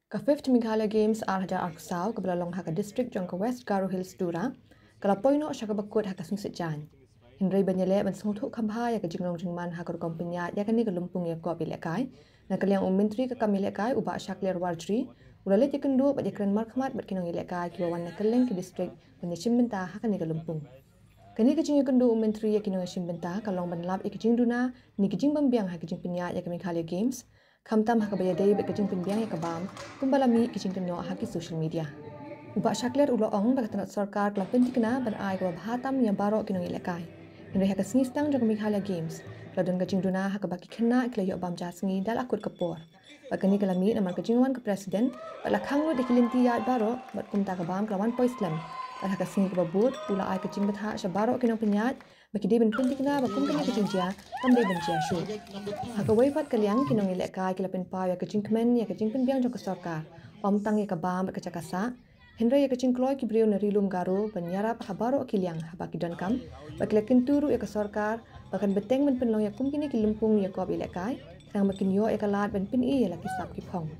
Ka 5th Meghalaya Games arhaja arksau ke belalong haka district jong ke West Garo Hills Dura, kala poino syaka bakut haka sungsit jan. Hindray banyale ban sungthuk kambha ya ke jinglong jingman haka kompenya ya kani ke lumpung ya ko bilekai, na kaliang menteri ke kamilekai uba Shakler Warjri, ulale jekendu ba jekren markmat bat kinong ilekai ki wawan na keleng ke district banyashim benta haka ni ke lumpung. Kani kejing kendu menteri ya kinong shim benta kalong ban lab ikejing duna ni kejing bambiang haka jing penya ya ke Meghalaya Games. Kamtam haka bayadai bet kejing pembiang ya kabam kumbalami kejing keno haki social media. Ubak Shakler ulo ong bak tanat sarkar kelapin tikna ban ai kwa bahatam yang baro kinong ilekai. Henry haka sengistang jong Meghalaya Games. Ladon kejing duna haka baki kena ikla bam jasngi dal akut kapor. Bakani kalami namar kejing wan ke presiden bat lakhang lo dikilinti ya baro bat kumta kabam kelawan poislam. Bat haka sengi kebabut ula ai kejing betha syabaro kinong penyat baki dia ben pentikna bakum kena kejing dia kamdai ben dia syu. Haka waifat kaliang kinong ilekai kilapin pa ya kejing kemen ya kejing penbiang jong ke sarkar. Om tang ya kabam bat kecakasa. Henry ya kecing kloy ki brio na rilum garo banyarap habaro kiliang habaki don kam bakilakin turu ya ke sarkar bahkan beteng men penlong ya kum kini ki lumpung ya ko ilekai sang makin yo ya kalat ben pin i ya laki sap ki phong.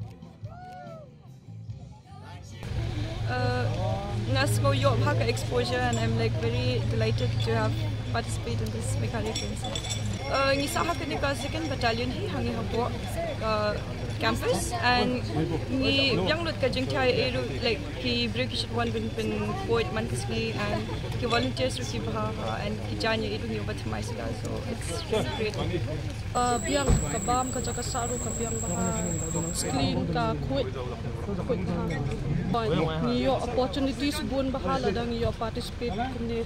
Ngas ko yo bhaka exposure and I'm like very delighted to have participated in this Meghalaya Games. Ngisa haka ni ka second battalion hi hangi hapo campus and ni yang lut ka jingthai eru like ki break one bin poet man kisli and ki volunteers ru ki bha and ki janya eru ni obat mai sila so it's really great. Biang ka bam ka jaka saru ka biang bha screen ka quit ni yo opportunities bun bha la dang yo participate kumne.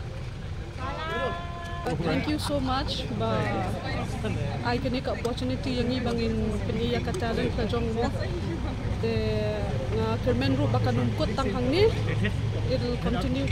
Thank you so much ba I can make opportunity yang ibangin piniya ka talent ka jong mo de nga kermen ru baka nungkot tang hangni it will continue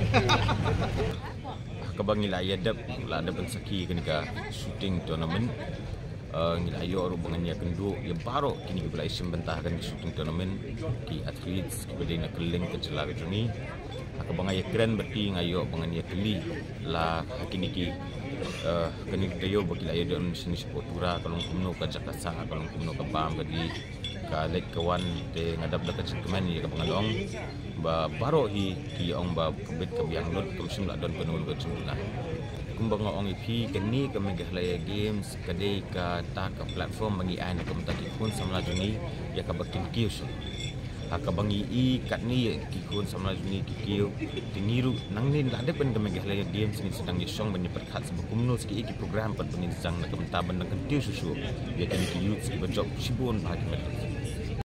kabang ilaya dap la ada pensaki kenika shooting tournament ngilayo ru banganya kendu ya baro kini ke Malaysia bentahkan di shooting tournament ki athletes ki bedena keleng ke celaka joniaka bangaya keren berti ngayo banganya keli la kini ki kini tayo bagi layo don sini sepotura kalong kumno ka jakasa kalong kumno ka bam kadi ka lek kawan te ngadap dekat kemen ya ka pangalong ba baro hi ki ong ba kebet ka biang lot kumsim la don penul ka cumla kumbang ong ipi kini ka Meghalaya Games kade ka ta ka platform bagi ai na kamta ki kun samla juni ya ka bakin kius hakabangi i katni kikun sama juni kikiu tingiru nangnin ada pen Meghalaya Games ni sedang yesong menyeperkat sebukumno ski iki program pen penizang na kamta ban na kentiu susu ya kini ki youth ki bajok sibun bagi